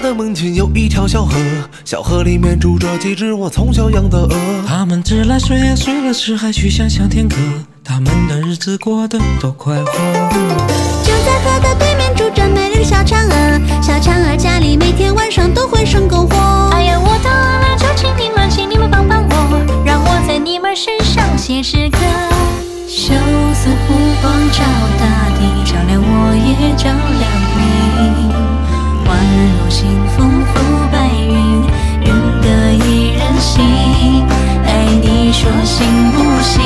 的门前有一条小河，小河里面住着几只我从小养的鹅。 它们自来水啊，睡了吃海去想想天歌，它们的日子过得多快活。 就在河的对面住着美丽的小嫦娥，小嫦娥家里每天晚上都会生篝火。 哎呀，我的鹅啦，求请你们帮帮我，让我在你们身上写诗歌。秀色湖光照大地，照亮我也照亮你。宛如清风拂白云，愿得一人心。爱你说行不行？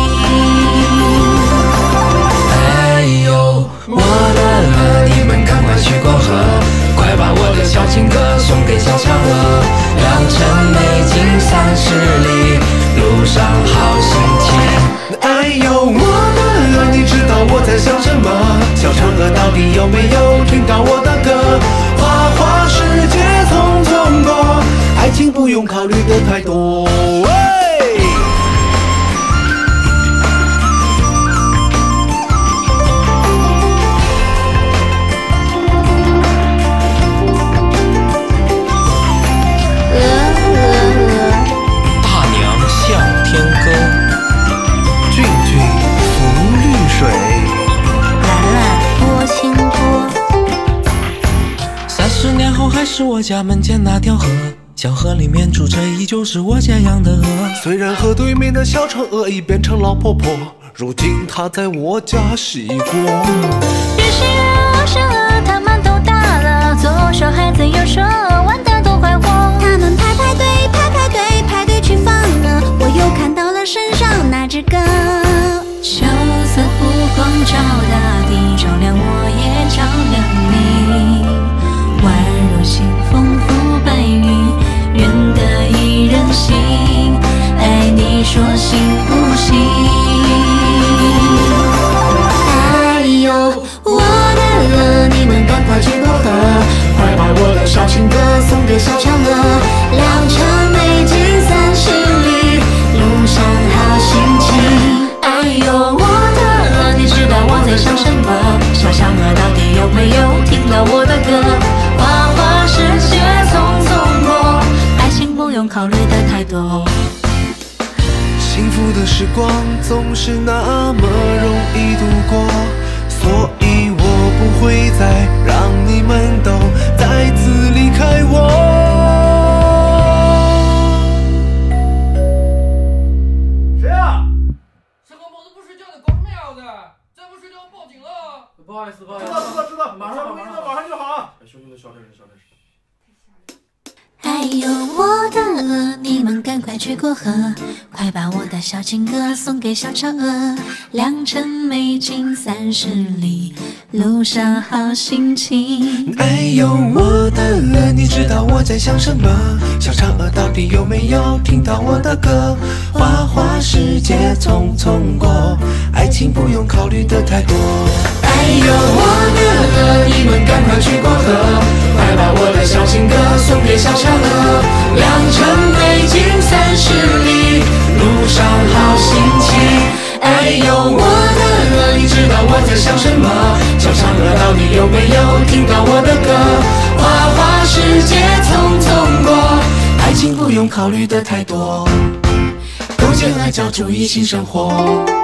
哎呦，我的鹅，你们赶快去过河，快把我的小情歌送给小嫦娥。良辰美景30里，路上好心情。 哎呦，我的鹅，你知道我在想什么？小嫦娥到底有没有听到我的歌？花花世界匆匆过，爱情不用考虑的太多。 大娘向天歌， 俊俊浮绿水， 蓝蓝拨清波。 30年后还是我家门前那条河，小河里面住着依旧是我家养的鹅。 虽然河对面的小嫦娥已变成老婆婆，如今她在我家洗锅。 人是鹅，鹅是鹅，他们都大了，左手孩子右手玩得多快活。 他们排队去放鹅，我又看到了身上那只歌。 秀色湖光照大地，照亮我也照亮你。宛如清风拂白云，愿得一人心。爱你说行不行？ 哎呦，我的鹅，你们赶快去过河，快把我的小情歌送给小嫦娥。良辰美景30里，路上好心情。 哎呦，我的鹅，你知道我在想什么？小嫦娥到底有没有听到我的歌？花花世界匆匆过，爱情不用考虑的太多。 幸福的时光总是那么容易度过，所以我不会再让你们都再次离开我。 谁啊？三更猫都不睡觉的，搞什么呀的？再不睡觉报警了！ 不好意思， 知道，马上就好。 兄弟们，小点声。 哎呦，我的鹅，你们赶快去过河，快把我的小情歌送给小嫦娥。良辰美景30里，路上好心情。 哎呦，我的鹅，你知道我在想什么？小嫦娥到底有没有听到我的歌？花花世界匆匆过，爱情不用考虑的太多。 哎呦，我的鹅，你们赶快去过河，快把我的小情歌送给小嫦娥。良辰美景30里，路上好心情。哎呦，我的鹅，你知道我在想什么？小嫦娥到底有没有听到我的歌？花花世界匆匆过，爱情不用考虑的太多，勾践爱教注意性生活。